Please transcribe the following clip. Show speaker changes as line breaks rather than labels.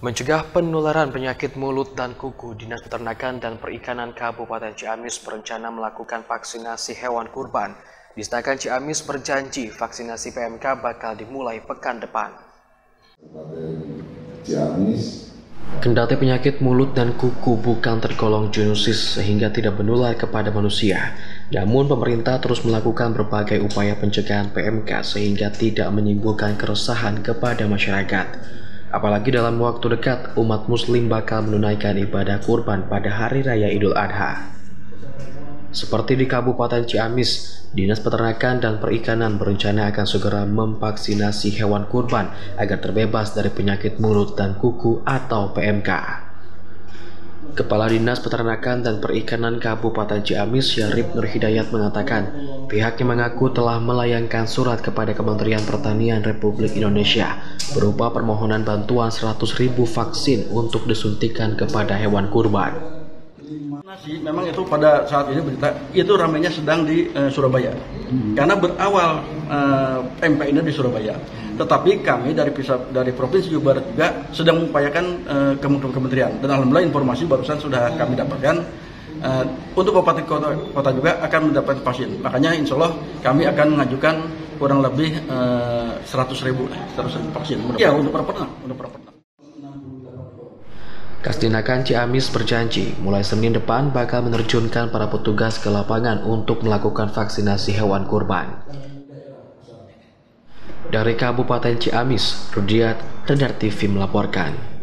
Mencegah penularan penyakit mulut dan kuku, Dinas Peternakan dan Perikanan Kabupaten Ciamis berencana melakukan vaksinasi hewan kurban. Disnaker Ciamis berjanji vaksinasi PMK bakal dimulai pekan depan. Kendati penyakit mulut dan kuku bukan tergolong zoonosis sehingga tidak menular kepada manusia, namun pemerintah terus melakukan berbagai upaya pencegahan PMK sehingga tidak menimbulkan keresahan kepada masyarakat. Apalagi dalam waktu dekat, umat muslim bakal menunaikan ibadah kurban pada Hari Raya Idul Adha. Seperti di Kabupaten Ciamis, Dinas Peternakan dan Perikanan berencana akan segera memvaksinasi hewan kurban agar terbebas dari penyakit mulut dan kuku atau PMK. Kepala Dinas Peternakan dan Perikanan Kabupaten Ciamis, Syarif Nur Hidayat mengatakan, pihaknya mengaku telah melayangkan surat kepada Kementerian Pertanian Republik Indonesia berupa permohonan bantuan 100.000 vaksin untuk disuntikan kepada hewan kurban.
Memang itu pada saat ini berita itu ramainya sedang di Surabaya, karena berawal PMK ini di Surabaya. Tetapi kami dari Provinsi Jawa Barat juga sedang mengupayakan kementerian, dan alhamdulillah informasi barusan sudah kami dapatkan untuk kabupaten kota juga akan mendapatkan vaksin. Makanya insya Allah kami akan mengajukan kurang lebih 100.000 vaksin. Ya, untuk para peternak.
Kasdinakan Ciamis berjanji mulai Senin depan bakal menerjunkan para petugas ke lapangan untuk melakukan vaksinasi hewan kurban. Dari Kabupaten Ciamis, Rudiat, Tedar TV melaporkan.